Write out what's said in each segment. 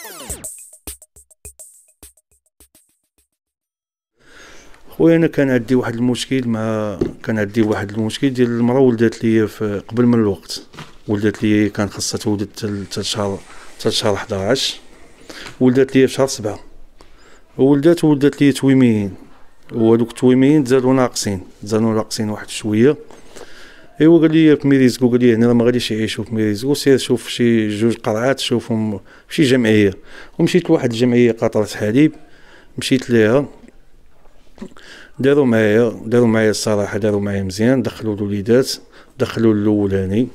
خويا انا كان عندي واحد المشكل ديال المراه ولدات لي في قبل من الوقت. ولدات لي كان خاصها تولد 3 شهر 11، ولدات لي في شهر 7. ولدات لي تويمين، وهذوك التويمين زادوا ناقصين واحد شويه. ايوا قال لي في ميريزكو، قال لي هنا ما غاديش يعيشوا في ميريزكو، سير شوف شي 2 قرعات شوفهم في شي جمعيه. ومشيت لواحد الجمعيه قطره حليب، مشيت ليها، داروا معايا الصراحه، داروا معايا مزيان. دخلوا الوليدات، دخلوا الاولاني،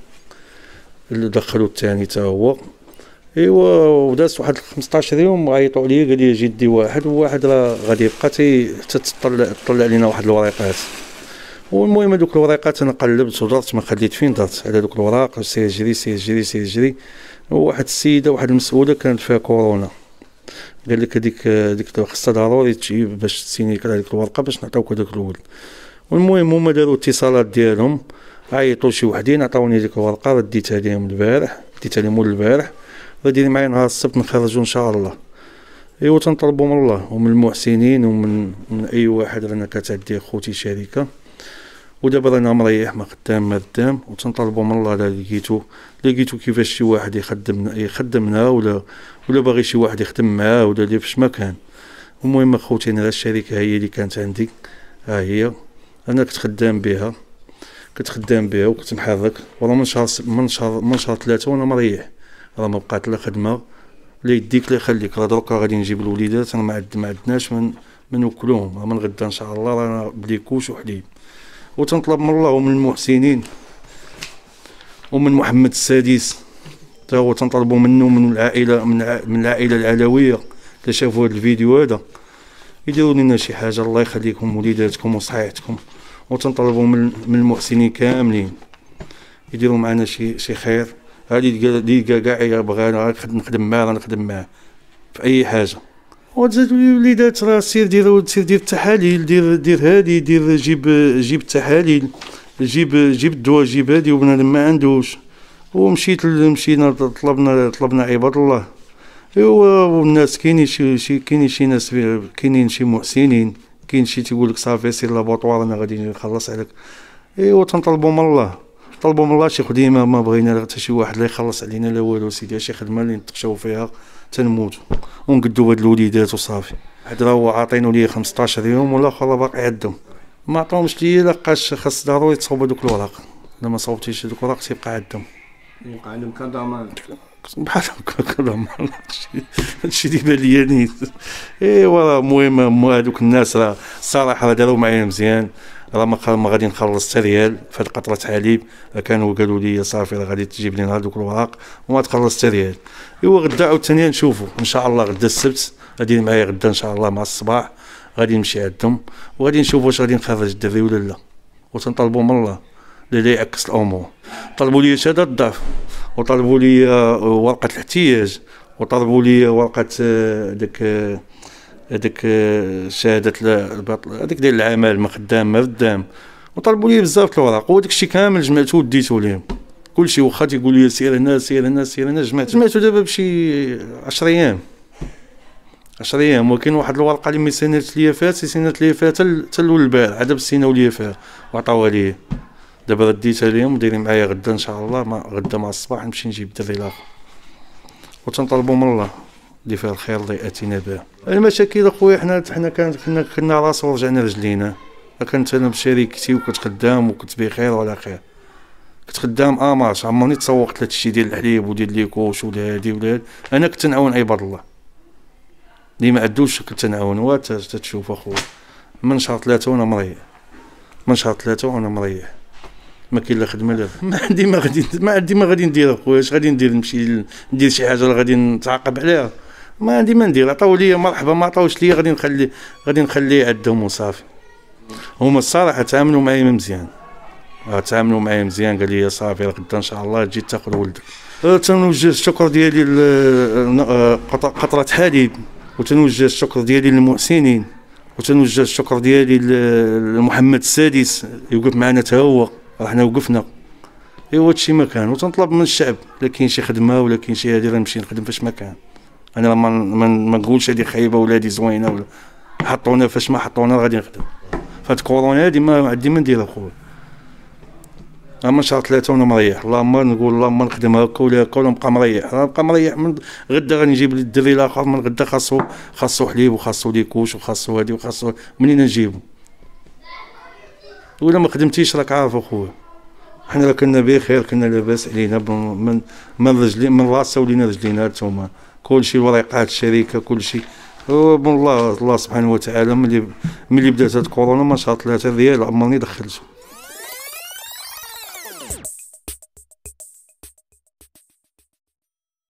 دخلوا الثاني حتى هو. ايوا ودازت واحد 15 يوم، عيطوا عليا قال لي جدي واحد راه غادي يبقى تطلع علينا واحد الوريقات. والمهم هذوك الوريقات انا قلبت ودرت، ما خليت فين درت على دوك الوراق. سير جري. واحد السيده، واحد المسؤوله كانت فيها كورونا، قال لك هذيك خاصها ضروري تجيب باش تسيني على هذيك الورقه باش نعطيوك هذاك الولد. والمهم هما داروا اتصالات ديالهم، عيطوا شي وحدين عطاوني ديك الورقه، رديتها لهم البارح، غادي معايا نهار السبت نخرجوا ان شاء الله. ايوا تنطلبوا من الله ومن المحسنين ومن اي واحد، رانا كتعدي خوتي شركه، ودابا رانا مريح ما خدام، وتنطلبوا من الله لقيتو كيفاش شي واحد يخدمنا ولا باغي شي واحد يخدم معاه ولا اللي فاش ما كان. المهم اخوتي انا الشركه هي اللي كانت عندي، ها هي انا كنت خدام بها وكنت محرك. والله من شهر 3 وانا مريح، راه ما بقات لا خدمه لا يديك لا يخليك. راه دروكا غادي نجيب الوليدات، انا ما عندناش من نوكلوهم. من غدا ان شاء الله رانا بليكوش وحليب. وتنطلب من الله ومن المحسنين ومن محمد السادس تا هو، تنطلبوا منه من العائله العلويه اللي شافوا هذا الفيديو هذا يديروا لنا شي حاجه، الله يخليكم وليداتكم وصحيحتكم. وتنطلبوا من المحسنين كاملين يديروا معنا شي خير. هذه كاع بغا نخدم معاه في اي حاجه. وتزادوا لي الوليدات راه سير دير التحاليل، دير جيب التحاليل، جيب الدواء، جيب هادي. وبنادم ما عندوش. مشينا طلبنا عباد الله. ايوا والناس كاينين شي ناس، كاينين شي محسنين، كاين شي تيقول لك صافي سير لابوطوار انا غادي نخلص عليك. ايوا تنطلبوا من الله شي خديمه، ما بغينا حتى شي واحد لا يخلص علينا لا والو سيدي، شي خدمه اللي نتخشاو فيها تنموت ونقدو هاد الوليدات وصافي. حيت راه هو عاطينو ليا 15 يوم والاخر باقي عندهم، ما عطاهمش ليا، لقاش خاص ضروري تصوب هذوك الوراق. الا ما صوبتيش هذوك الوراق تيبقى عندهم كضمان بحال هكا كضمان. هادشي اللي بان ليا نيت. ايوا المهم هذوك الناس راه الصراحه راه داروا معايا مزيان، راه ما غادي نخلص حتى ريال في هاد قطره حليب. كانوا قالوا لي صافي راه غادي تجيب لنا هذوك الوراق وما تخلص حتى ريال. ايوا غدا عاوتاني نشوفوا ان شاء الله. غدا السبت غادي معايا، غدا ان شاء الله مع الصباح غادي نمشي عندهم وغادي نشوفوا واش غادي نخرج الدري ولا لا. وتنطلبوا من الله اللي يعكس الامور. طلبوا لي شهاده الضعف، وطلبوا لي ورقه الاحتياج، وطلبوا لي ورقه هذيك شهاده هذيك ديال العمل، ما خدام. وطلبوا لي بزاف الوراق، وداك الشيء كامل جمعته وديته لهم. كلشي واخا تيقول لي سير هنا جمعته دابا بشي 10 ايام. وكاين واحد الورقه اللي سينات ليا فيها حتى البارح، عاد سيناو ليا فيها وعطاوها ليا. دابا رديتها لهم ودايرين معايا غدا ان شاء الله. غدا مع الصباح نمشي نجيب الدري الاخر. وتنطلبوا من الله اللي فيها الخير الله ياتينا به. المشاكل اخويا حنا كنا راس ورجعنا رجلينا. كنت انا بشركتي وكنت خدام وكنت بخير وعلى خير. كنت خدام ماش عمرني تسوقت لهاد الشيء ديال الحليب وديال ليكوش ولا هادي. انا كنت نعاون عباد الله اللي ما عندوش، كنت نعاون. تشوف اخويا من شهر 3 وانا مريح، ما كاين لا خدمه لا ما عندي ما غادي ندير اخويا. اش غادي ندير؟ نمشي ندير شي حاجه غادي نتعاقب عليها؟ ما عندي ما ندير. عطاو لي مرحبا، ما عطاوش لي غادي نخليه عندهم وصافي. هما الصراحه تعاملوا معايا مزيان. قال لي صافي غدا ان شاء الله تجي تاخذ ولدك. تنوجه الشكر ديالي لقطره حليب، وتنوجه الشكر ديالي للمحسنين، وتنوجه الشكر ديالي لمحمد السادس يوقف معنا حتى هو. حنا وقفنا. ايوا هادشي ما كان. وتنطلب من الشعب الا كاين شي خدمه ولا كاين شي هادي راه نمشي نخدم فاش ما كان. انا ما نقولش هذه خايبه ولا هذه زوينه ولا حطونا فاش ما حطونا غادي نخدم. فهاد كورونا هادي ما عندي ما ندير اخويا. اما شهر 3 وانا مريح، اللهم نقول اللهم نخدم هكا ولا هكا ولا نبقى مريح. نبقى مريح من غدا غادي نجيب الدري الاخر من غدا خاصو حليب وخاصو ليكوش وخاصو هادي وخاصو منين نجيبو. ولا ما خدمتيش راك عارف اخويا، حنا كنا بخير كنا لاباس علينا من راسه ولينا رجلينا نتوما كلشي الوريقات الشركه كلشي. الله سبحانه وتعالى ملي بدات هاد كورونا ما شاء 3 ريال عمرني دخلته.